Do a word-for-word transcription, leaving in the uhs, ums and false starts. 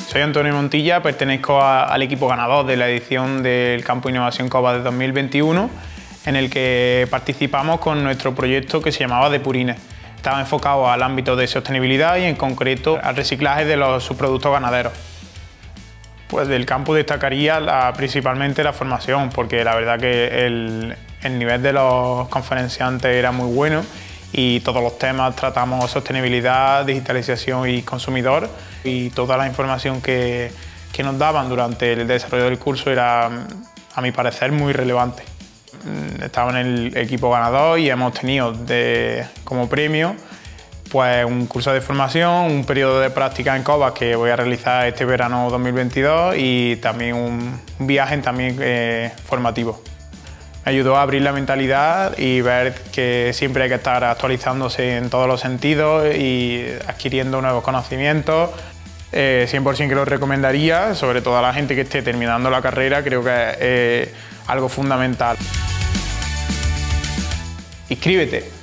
Soy Antonio Montilla, pertenezco a, al equipo ganador de la edición del Campo Innovación Cova de dos mil veintiuno, en el que participamos con nuestro proyecto que se llamaba Depurines. Estaba enfocado al ámbito de sostenibilidad y en concreto al reciclaje de los subproductos ganaderos. Pues del campo destacaría la, principalmente la formación, porque la verdad que el, el nivel de los conferenciantes era muy bueno y todos los temas tratamos sostenibilidad, digitalización y consumidor, y toda la información que, que nos daban durante el desarrollo del curso era, a mi parecer, muy relevante. Estaba en el equipo ganador y hemos tenido de, como premio pues un curso de formación, un periodo de práctica en Cova que voy a realizar este verano dos mil veintidós y también un, un viaje también eh, formativo. Me ayudó a abrir la mentalidad y ver que siempre hay que estar actualizándose en todos los sentidos y adquiriendo nuevos conocimientos. Eh, cien por cien que lo recomendaría, sobre todo a la gente que esté terminando la carrera, creo que es eh, algo fundamental. Inscríbete.